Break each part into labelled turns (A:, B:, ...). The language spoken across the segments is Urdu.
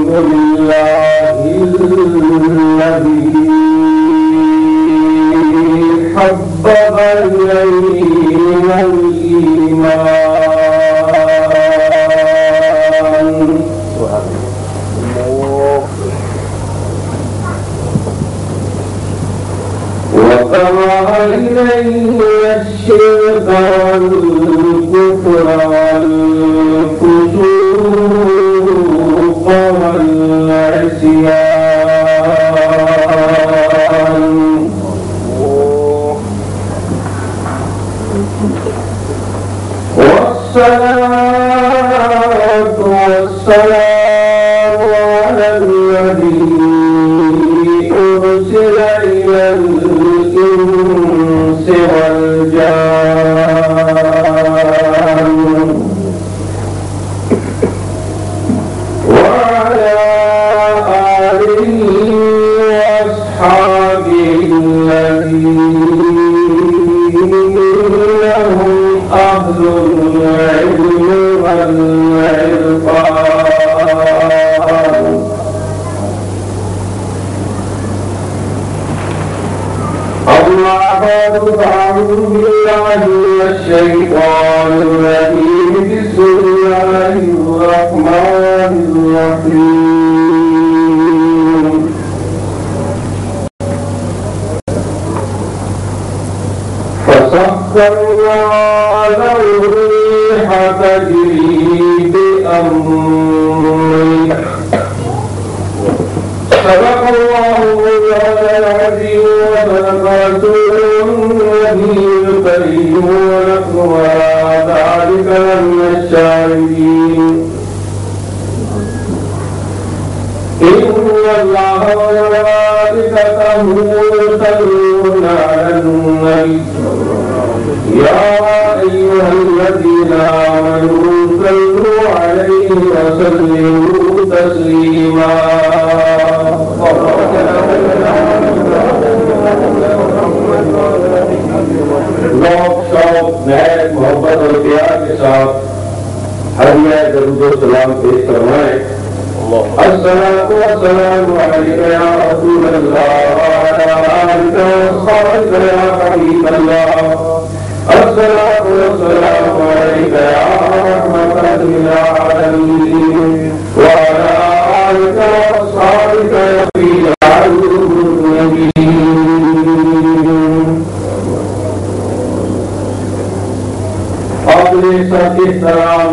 A: لله الذي حبب إلينا الإيمان وكره إلينا الشرك والكفر والفسوق والعصيان والصلاة والسلام على الذي أرسل إلى الإنس والجان وعلى آله وأصحابه الذين هم أهل العلم والعرفان أما بعد فأعوذ بالله من الشيطان الرجيم بسم الله الرحمن الرحيم فسخرنا له الريح تجري بأمره صدق الله العظيم وصدق رسوله النبي الكريم ونحن على ذلك من الشاهدين إن الله وملائكته يصلون على النبي يا أيها الذين آمنوا صلوا عليه وسلموا تسليما لوگ شوق محب محبت اور پیار کے ساتھ ہدیہ درود و سلام پیش کروائیں. الصلاة والسلام عليك يا رسول الله وعلى آلك وصحبك يا حبيب الله. الصلاة والسلام عليك يا رحمة للعالمين وعلى آلك وصحبك يا حبيب النبيين. قابل سب احترام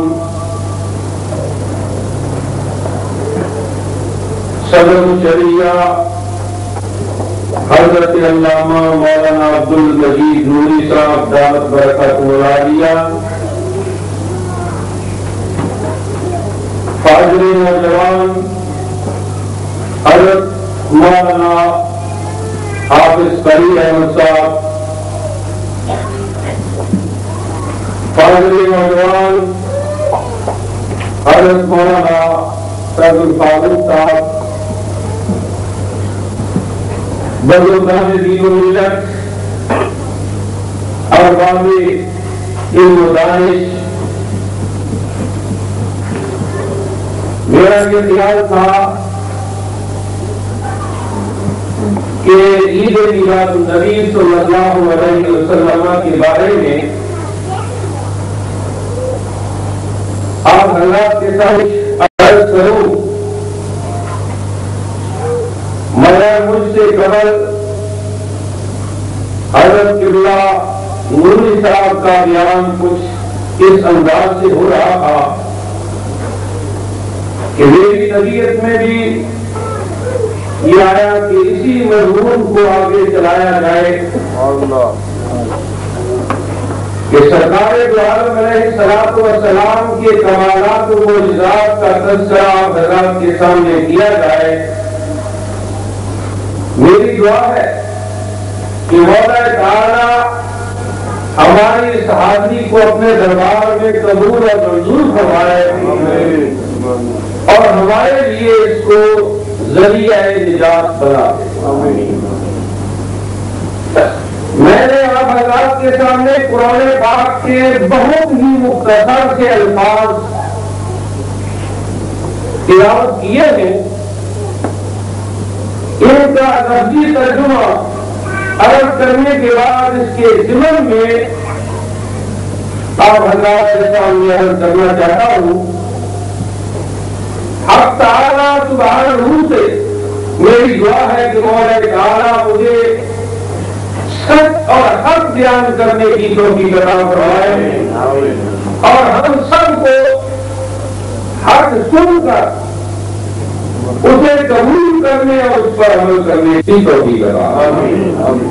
A: صدر شریعہ حضرت علامہ مولانا عبدالمجید نوری صاحب دامت برکاتہ العالیہ، فاضل نوجوان حضرت مولانا حافظ قری احمد صاحب، فاضل نوجوان حضرت مولانا سعد الفاروق صاحب، بزرگان دین و ملت، ارباب علم و دانش، میرا یہ خیال تھا کہ عید میلاد النبی صلی اللہ علیہ وسلم کے بارے میں آپ حضرات کے ساتھ عرض کروں، مگر مجھ سے قبل حضرت قبلہ نوری صاحب کا بیان کچھ اس انداز سے ہو رہا تھا کہ میری طبیعت میں بھی یہ آیا کہ اسی مضمون کو آگے چلایا جائے کہ سرکار دو عالم علیہ الصلوۃ والسلام کے کمالات و معجزات کا تذکرہ حضرات کے سامنے کیا جائے. میری دعا ہے کہ مولا تعالی ہماری اس حاضری کو اپنے دربار میں قبول اور منظور فرمائے اور ہمارے لیے اس کو ذریعہ نجات بنا دے. میں نے آپ حضرات کے سامنے قرآن پاک کے بہت ہی مختصر سے الفاظ تلاوت کیے ہیں، ان کا لفظی ترجمہ عرض کرنے کے بعد اس کے ضمن میں آپ حضرات کے سامنے عرض کرنا چاہتا ہوں، حق تعالیٰ سبحانہ سے میری دعا ہے کہ مولا تعالیٰ مجھے سچ اور حق بیان کرنے کی توفیق عطا فرمائے اور ہم سب کو حق سن کر اسے قبول کرنے اور اس پر عمل کرنے کی توفیق عطا فرمائے۔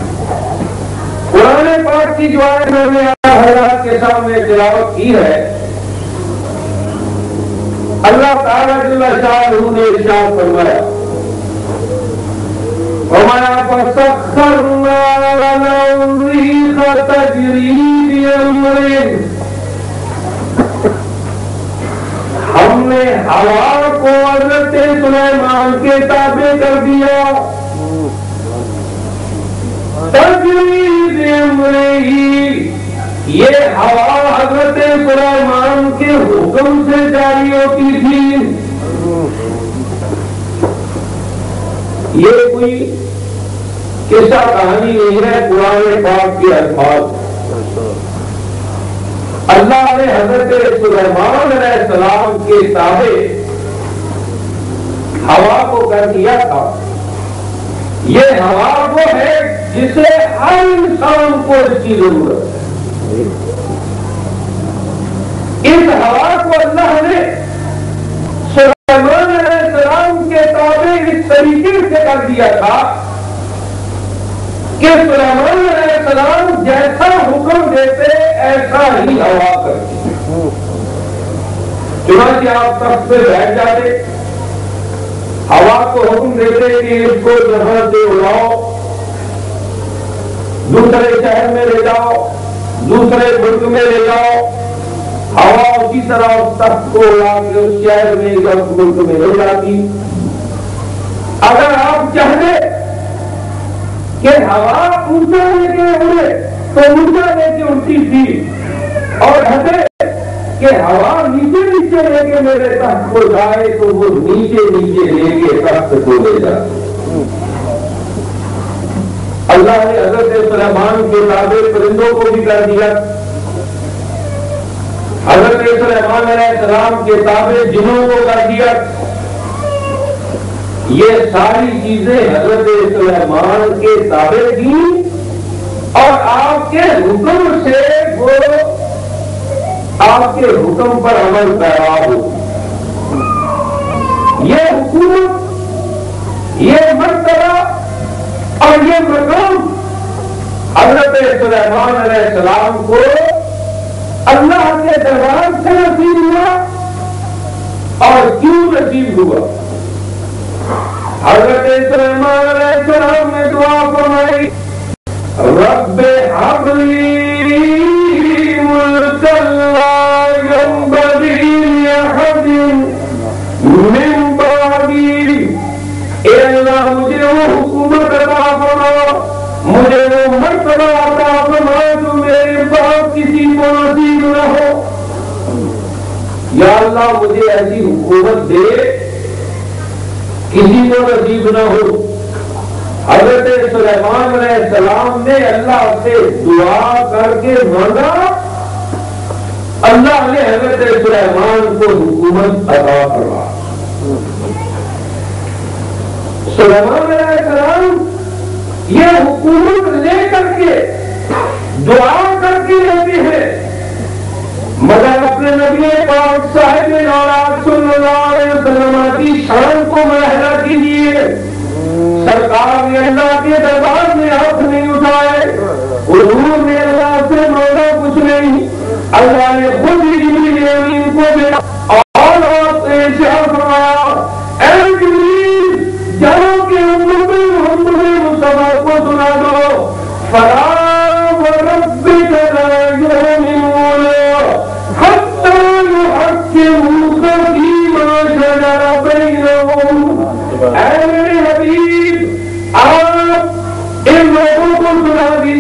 A: قرآن پاک کی جو آیت میں نے حضرات کے سامنے تلاوت کی ہے، اللہ تعالیٰ جل شانہ نے ارشاد فرمایا، وَمَا فَسَخَّرْنَا لَهُ الرِّيحَ تَجْرِي بِأَمْرِهِ، ہم نے ہوا کو حضرت سلیمان کے تابع کر دیا، تجری بِأَمْرِهِ، یہ ہوا حضرت سلیمان کے حکم سے جاری ہوتی تھی۔ یہ کوئی قصہ کہانی نہیں ہے، قرآن پاک کے الفاظ۔ اللہ نے حضرت سلیمان علیہ السلام کے تابع ہوا کو کر دیا تھا۔ یہ ہوا وہ ہے جسے ہر انسان کو اس کی ضرورت ہے۔ اس ہوا کو اللہ نے سلیمان علیہ السلام کے تابع اس طریقے سے کر دیا تھا کہ سلیمان علیہ السلام جیسا حکم دیتے ایسا ہی ہوا کرتی۔ چنانچہ آپ تخت پہ بیٹھ جاتے، ہوا کو حکم دیتے کہ اس کو جہاں سے اڑاؤ، دوسرے شہر میں لے جاؤ، دوسرے ملک میں لے جاؤ، ہوا اسی طرح اس تخت کو اڑا کے اس شہر میں یا اس ملک میں لے جاتی۔ اگر آپ چاہتے کہ ہوا اونچا لے کے اڑے تو اونچا لے کے اڑتی تھی، اور ہٹے کہ ہوا نیچے نیچے لے کے میرے تخت کو جائے تو وہ نیچے نیچے لے کے تخت کو لے جاتے۔ اللہ نے حضرت سلیمان کے تابع پرندوں کو بھی کر دیا، حضرت سلیمان علیہ السلام کے تابع جنوں کو کر دیا۔ یہ ساری چیزیں حضرت سلیمان کے تابع تھیں اور آپ کے حکم سے وہ آپ کے حکم پر عمل پیرا ہو۔ یہ حکومت، یہ مرتبہ اور یہ مقام حضرت سلیمان علیہ السلام کو اللہ کے دربار سے نصیب ہوا۔ اور کیوں نصیب ہوا؟ حضرت سلیمان علیہ السلام نے دعا فرمائی، رب ہب لی ملکا لا ينبغي لأحد من بعدی، اے اللہ مجھے وہ حکومت عطا فرما، مجھے وہ مرتبہ عطا فرما جو میرے بعد کسی کو نصیب نہ ہو۔ یا اللہ مجھے ایسی حکومت دے کسی کو نصیب نہ ہو۔ حضرت سلیمان علیہ السلام نے اللہ سے دعا کر کے مانگا، اللہ نے حضرت سلیمان کو حکومت عطا فرما۔ سلیمان علیہ السلام یہ حکومت لے کر کے دعا کر کے لیتے ہیں، مگر اپنے نبی پاک صاحب اولاد صلی اللہ علیہ وسلم کی شان کو مظاہرہ کیجیے۔ سرکار نے اللہ کے دربار میں ہاتھ نہیں اٹھائے، حضور نے اللہ سے مانگا کچھ نہیں، اللہ نے خود ہی جبریل امین کو بھیجا اور آپ نے ارشاد فرمایا، اے جبریل جاؤ کہ امت محمد مصطفیٰ کو سنا دو، فلا